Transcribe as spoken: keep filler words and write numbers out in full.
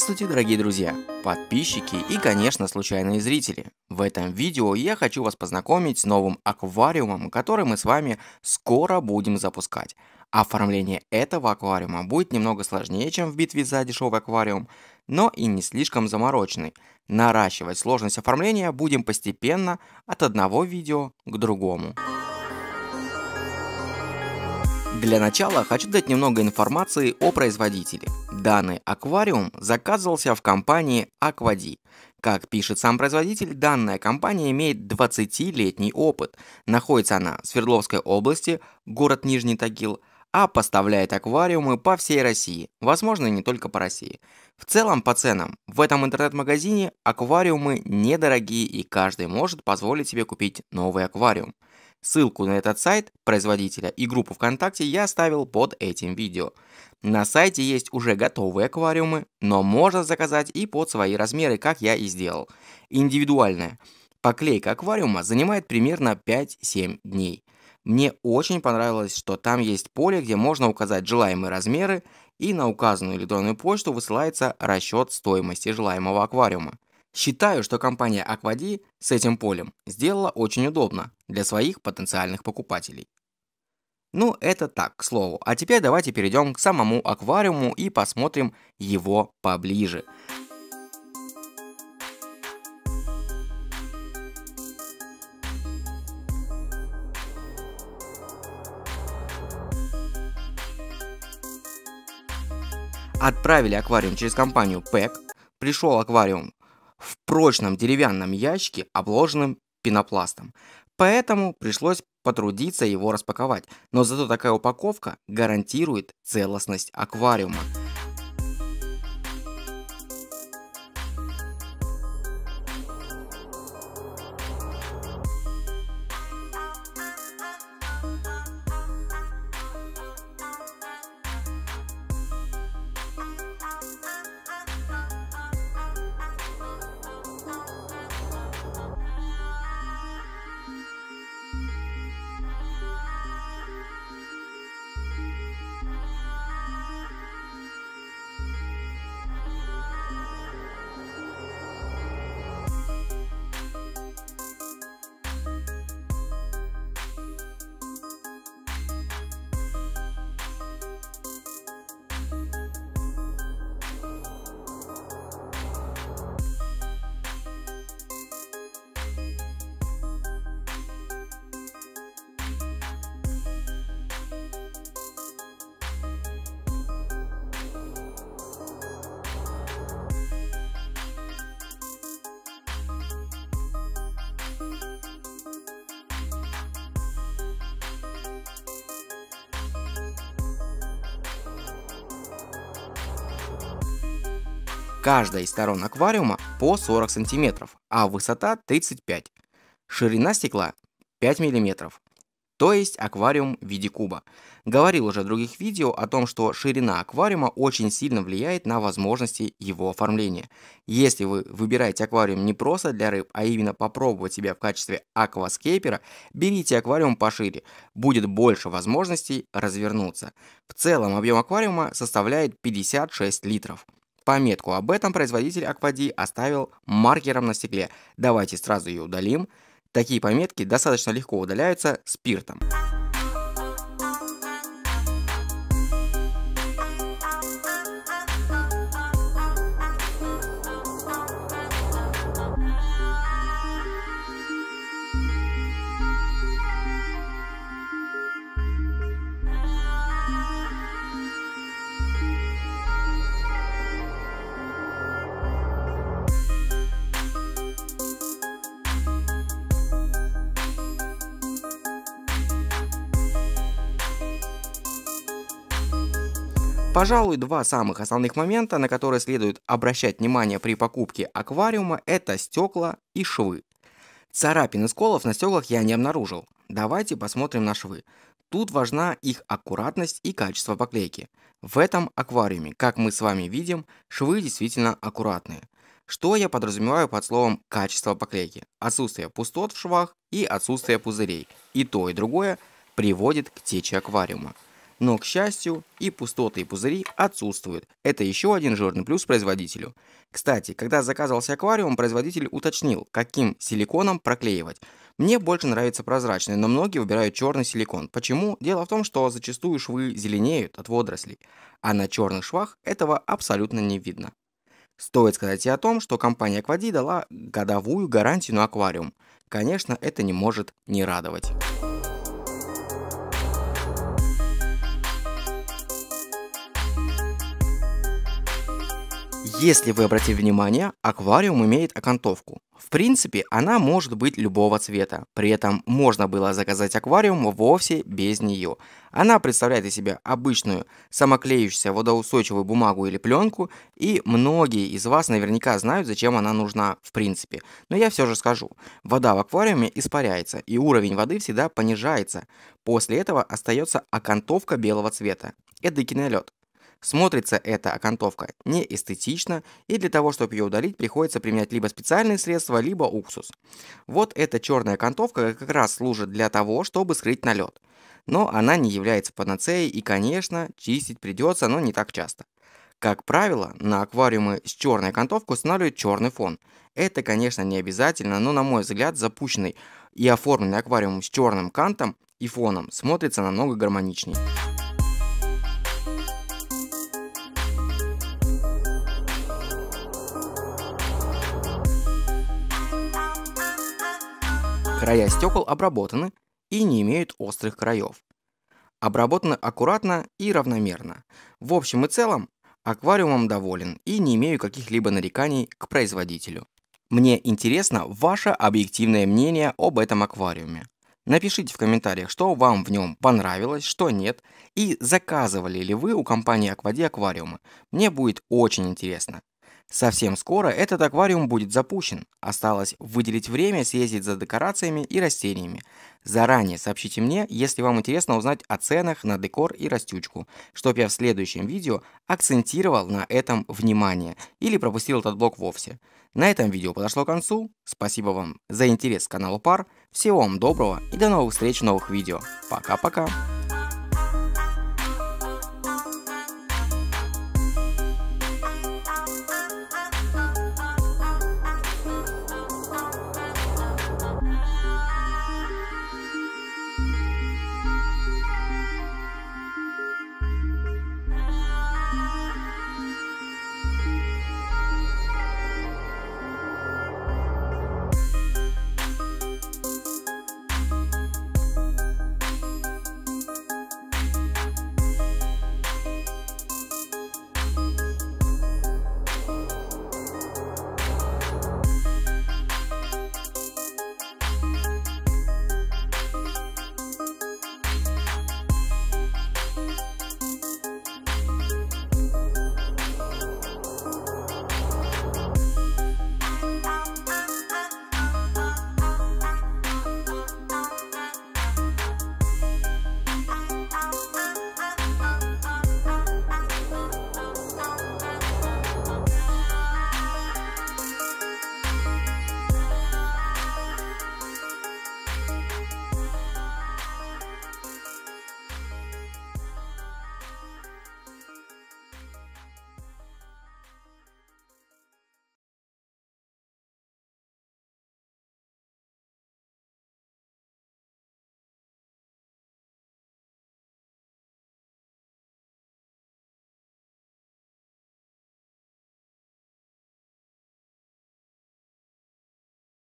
Здравствуйте, дорогие друзья, подписчики и, конечно, случайные зрители. В этом видео я хочу вас познакомить с новым аквариумом, который мы с вами скоро будем запускать. Оформление этого аквариума будет немного сложнее, чем в битве за дешевый аквариум, но и не слишком замороченный. Наращивать сложность оформления будем постепенно от одного видео к другому. Для начала хочу дать немного информации о производителе. Данный аквариум заказывался в компании Aquadi. Как пишет сам производитель, данная компания имеет двадцатилетний опыт. Находится она в Свердловской области, город Нижний Тагил, а поставляет аквариумы по всей России, возможно, и не только по России. В целом, по ценам, в этом интернет-магазине аквариумы недорогие, и каждый может позволить себе купить новый аквариум. Ссылку на этот сайт производителя и группу ВКонтакте я оставил под этим видео. На сайте есть уже готовые аквариумы, но можно заказать и под свои размеры, как я и сделал. Индивидуальная поклейка аквариума занимает примерно пять-семь дней. Мне очень понравилось, что там есть поле, где можно указать желаемые размеры, и на указанную электронную почту высылается расчет стоимости желаемого аквариума. Считаю, что компания Aquadi с этим полем сделала очень удобно для своих потенциальных покупателей. Ну, это так, к слову. А теперь давайте перейдем к самому аквариуму и посмотрим его поближе. Отправили аквариум через компанию пэк. Пришел аквариум в прочном деревянном ящике, обложенном пенопластом. Поэтому пришлось потрудиться его распаковать. Но зато такая упаковка гарантирует целостность аквариума. Каждая из сторон аквариума по сорок сантиметров, а высота тридцать пять. Ширина стекла пять миллиметров. То есть аквариум в виде куба. Говорил уже в других видео о том, что ширина аквариума очень сильно влияет на возможности его оформления. Если вы выбираете аквариум не просто для рыб, а именно попробовать себя в качестве акваскейпера, берите аквариум пошире, будет больше возможностей развернуться. В целом объем аквариума составляет пятьдесят шесть литров. Пометку об этом производитель Aquadi оставил маркером на стекле. Давайте сразу ее удалим. Такие пометки достаточно легко удаляются спиртом. Пожалуй, два самых основных момента, на которые следует обращать внимание при покупке аквариума, это стекла и швы. Царапин и сколов на стеклах я не обнаружил. Давайте посмотрим на швы. Тут важна их аккуратность и качество поклейки. В этом аквариуме, как мы с вами видим, швы действительно аккуратные. Что я подразумеваю под словом качество поклейки? Отсутствие пустот в швах и отсутствие пузырей. И то, и другое приводит к течи аквариума. Но, к счастью, и пустоты, и пузыри отсутствуют. Это еще один жирный плюс производителю. Кстати, когда заказывался аквариум, производитель уточнил, каким силиконом проклеивать. Мне больше нравится прозрачный, но многие выбирают черный силикон. Почему? Дело в том, что зачастую швы зеленеют от водорослей, а на черных швах этого абсолютно не видно. Стоит сказать и о том, что компания Аквади дала годовую гарантию на аквариум. Конечно, это не может не радовать. Если вы обратили внимание, аквариум имеет окантовку. В принципе, она может быть любого цвета. При этом можно было заказать аквариум вовсе без нее. Она представляет из себя обычную самоклеющуюся водоустойчивую бумагу или пленку, и многие из вас наверняка знают, зачем она нужна в принципе. Но я все же скажу. Вода в аквариуме испаряется, и уровень воды всегда понижается. После этого остается окантовка белого цвета. Эдакий налет. Смотрится эта окантовка неэстетично, и для того, чтобы ее удалить, приходится применять либо специальные средства, либо уксус. Вот эта черная окантовка как раз служит для того, чтобы скрыть налет. Но она не является панацеей, и, конечно, чистить придется, но не так часто. Как правило, на аквариумы с черной окантовкой устанавливают черный фон. Это, конечно, не обязательно, но, на мой взгляд, запущенный и оформленный аквариум с черным кантом и фоном смотрится намного гармоничнее. Края стекол обработаны и не имеют острых краев. Обработаны аккуратно и равномерно. В общем и целом, аквариумом доволен и не имею каких-либо нареканий к производителю. Мне интересно ваше объективное мнение об этом аквариуме. Напишите в комментариях, что вам в нем понравилось, что нет, и заказывали ли вы у компании Аквади аквариумы. Мне будет очень интересно. Совсем скоро этот аквариум будет запущен. Осталось выделить время, съездить за декорациями и растениями. Заранее сообщите мне, если вам интересно узнать о ценах на декор и растючку, чтобы я в следующем видео акцентировал на этом внимание или пропустил этот блок вовсе. На этом видео подошло к концу. Спасибо вам за интерес к каналу Пар. Всего вам доброго и до новых встреч в новых видео. Пока-пока.